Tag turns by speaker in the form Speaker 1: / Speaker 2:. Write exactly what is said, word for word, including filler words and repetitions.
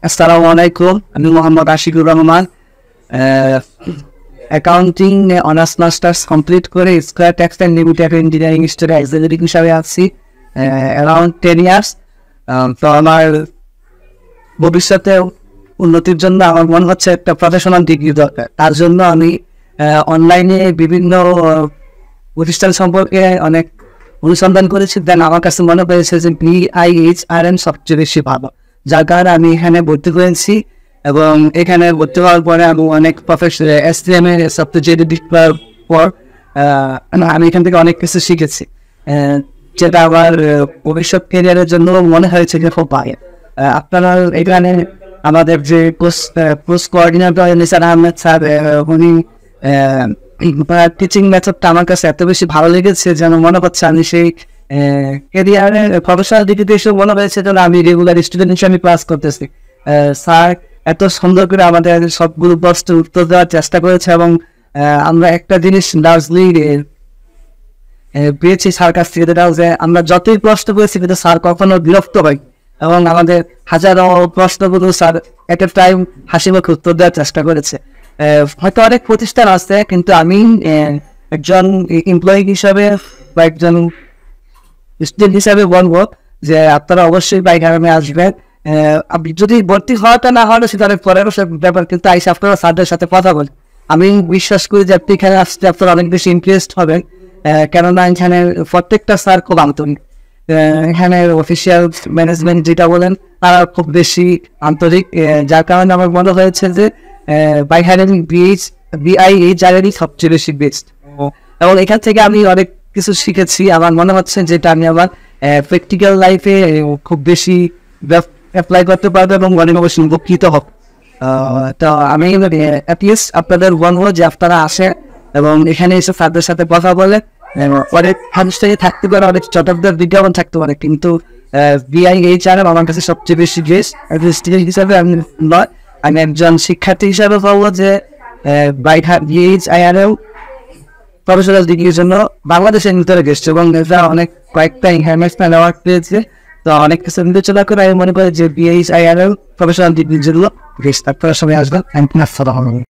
Speaker 1: আসসালামু আলাইকুম, আমি Mohammad Ashikur Rahman. Accounting honours masters complete করে স্কয়ার টেক্সটাইল লিমিটেড ইঞ্জিনিয়ারিং স্টোরে এক্সিকিউটিভ হিসাবে আছি অ্যারাউন্ড টেন ইয়ার্স। তো আমার ভবিষ্যতে উন্নতির জন্য আমার মনে হচ্ছে একটা প্রফেশনাল ডিগ্রি দরকার। তার জন্য আমি অনলাইনে বিভিন্ন প্রতিষ্ঠান সম্পর্কে অনেক অনুসন্ধান করেছি। দেন আমার কাছে মনে হয়েছে যে বিআইএইচআরএম সবচেয়ে বেশি ভালো, যার কারণে আমি এখানে ভর্তি হয়েছি। এবং এখানে ভর্তি হওয়ার পরে আমি অনেক professional S T M A software করার পর আমি এখান থেকে অনেক কিছু শিখেছি, যেটা আমার ভবিষ্যৎ ক্যারিয়ারের জন্য মনে হয়েছে যে খুব ভালো। আপনারা এখানে আমাদের যে post post coordinator Nisar Ahmed sir, উনি টিচিং মেথডটা আমার কাছে এত বেশি ভালো লেগেছে যেন মনে হচ্ছে আমি সেই ক্যারিয়ারে প্রফেশনাল ডিগ্রিতে এসে মনে হয়েছে যেন আমি রেগুলার স্টুডেন্ট হিসেবে ক্লাস করতেছি। স্যার এত সুন্দর করে আমাদের সবগুলো প্রশ্নের উত্তর দেওয়ার চেষ্টা করেছে এবং আমরা একটা জিনিস লার্জলি পেয়েছি স্যার কাছ থেকে, যেটা যে আমরা যতই প্রশ্ন করেছি কিন্তু স্যার কখনো বিরক্ত হয় এবং আমাদের হাজারো প্রশ্নগুলো স্যার এট এ টাইম হাসি মুখে উত্তর দেওয়ার চেষ্টা করেছে। হয়তো অনেক প্রতিষ্ঠান আছে, কিন্তু আমি একজন এমপ্লয়ি হিসাবে বা একজন স্টুডেন্ট হিসাবে বলবো যে আপনারা অবশ্যই বাইকারমে আসবেন। আপনি যদি ভর্তি হওয়াটা না হয় সেটা অনেক পরের ব্যাপার, কিন্তু আইসে আপনারা স্যারদের সাথে কথা বলেন। আমি বিশ্বাস করি যে আপনি এখানে আসতে আপনারা অনেক বেশি ইন্টারেস্ট হবেন, কেননা এখানে প্রত্যেকটা স্যার খুব আন্তরিক। এখানে অফিসিয়াল ম্যানেজমেন্ট যেটা বলেন তারা খুব বেশি আন্তরিক, যার কারণে আমার মনে হয়েছে যে বাইহারেন বিএইচ বিআইএইচআরএরই সবচেয়ে বেশি বেস্ট। এবং এখান থেকে আমি অনেক কিছু শিখেছি। আমার মনে হচ্ছে যেটা আমি আমার প্র্যাকটিক্যাল লাইফে খুব বেশি অ্যাপ্লাই করতে পারবো এবং অনেক অবশ্যই উপকৃত হব। তো আমি অ্যাটলিস্ট আপনাদের বলবো যে আপনারা আসেন এবং এখানে এসে তাদের সাথে কথা বলে। অনেক ফার্স্টে থাকতে পারে, অনেক শতাব্দের বিজ্ঞাপন থাকতে পারে, কিন্তু বিআইএইচআরএম আমার কাছে সবচেয়ে বেশি বেস্ট। স্টুডেন্ট হিসাবে আমি নয়, আমি একজন শিক্ষার্থী হিসাবে বলবো যে বিআইএইচআরএম প্রফেশনাল ডিগ্রির জন্য বাংলাদেশের ভিতরে গেছে এবং এটা অনেক কয়েকটা ইন্টারন্যাশনাল অ্যাওয়ার্ড পেয়েছে। তো অনেক কিছু বিবেচনা করে আমি মনে করি যে বিআইএইচআরএম প্রফেশনাল ডিগ্রির জন্য বেস্ট। আপনারা সবাই আসবেন।